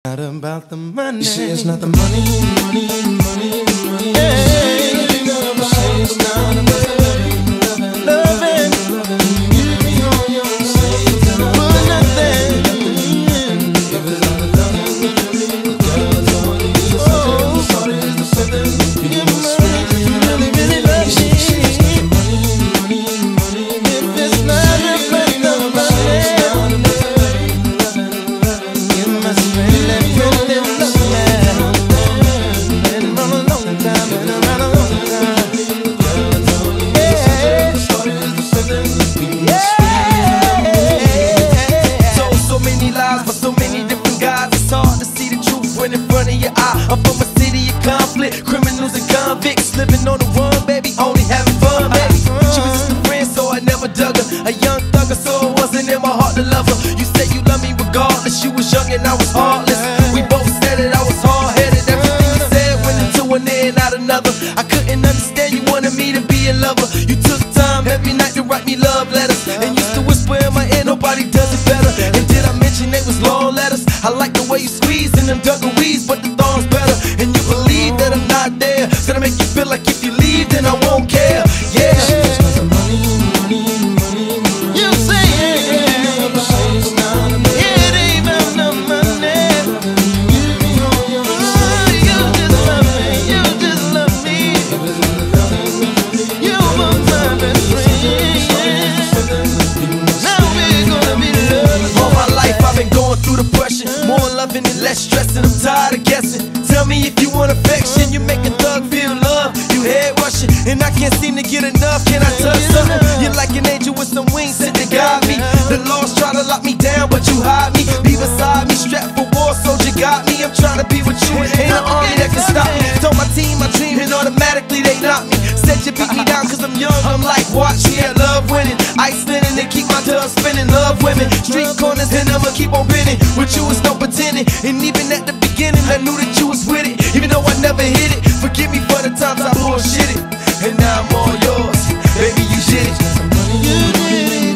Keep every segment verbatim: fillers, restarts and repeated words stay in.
Not about the money. You say it's not the money, money, money, money. Yeah. You say it's not about the loving, loving, loving. You give me all your say it's not for nothing. If it's not the loving, girl, it's all you need. The something, the something, the something. You must really, really, really love me. Money, money, money. If it's not about the money, you must really, really love me. Been around a long time, been around a long time. Yeah. Yeah. So, so many lies, but so many different guys. It's hard to see the truth when in front of your eye. I'm from a city of conflict, criminals and convicts, living on the run, baby, only having fun, baby. She was just a friend, so I never dug her. A young thugger, so it wasn't in my heart to love her. You said you love me regardless. You was young and I was heartless. We both said it, I was hard-headed. Everything you said went into one ear, not another. I couldn't understand you wanted me to be a lover. You took time every night to write me love letters, and used to whisper in my ear, nobody does it better. And did I mention they was long letters? I like the way you squeeze in them dungarees, but the thorns better. And you believe that I'm not there. It's gonna make you feel like if you leave, then I won't care. Yeah. It's not the money, money, money, money. You say it. It's not the money. It ain't about the money. You give me all your Oh, you just love me. You just love me. You were my best friend. Now we're gonna be lovers. All my life I've been going through depression, more loving and less stressing. I'm tired of guessing. Tell me if you want affection. You make a thug feel love. You head rushing, and I can't seem to get enough. Can I touch something? You're like an angel with some wings sent to guide me. The laws try to lock me down, but you hide me. Be beside me, strapped for war, soldier got me. I'm trying to be with you, ain't an army that can stop me. Told my team I dream, and automatically they knock me. Said you beat me down cause I'm young, I'm like, watch me, I love winning. Ice spinning and keep my dub spinning, love women. Street corners and I'ma keep on winning. With you it's no pretending, and even at the beginning I knew that you was with it. Even though I never hit it, forgive me for the times I bullshit it. And now I'm all yours, baby you did it. You did it.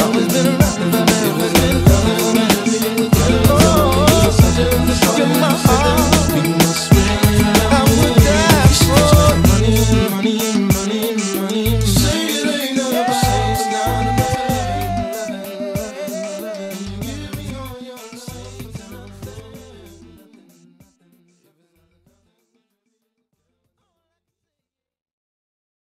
My